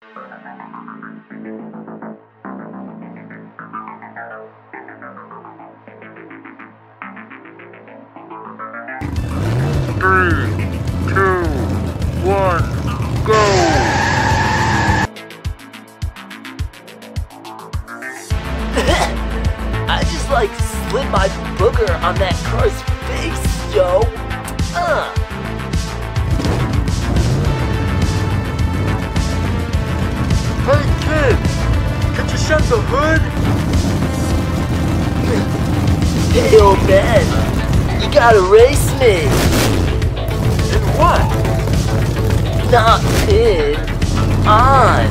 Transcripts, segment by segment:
Three, two, one, go! I just like slid my booger on that car's face, yo. Hey kid, could you shut the hood? Hey old man, you gotta race me. In what? Not in, on.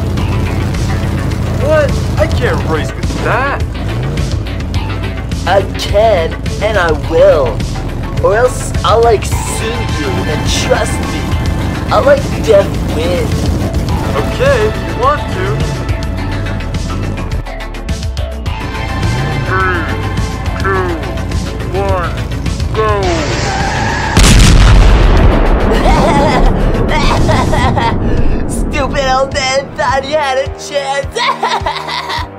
What? I can't race with that. I can, and I will. Or else I'll like sue you, and trust me, I'll like death win. Okay, if you want to. 3, 2, 1, go! Stupid old man thought he had a chance.